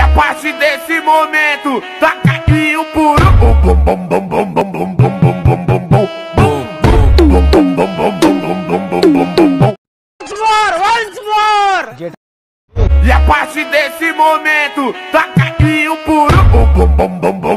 partir desse momento, taca aqui o puro bum bum bum bum bum bum bum bum bum bum bum bum e a partir desse momento, taca aqui o puro bum bum bum bum bum.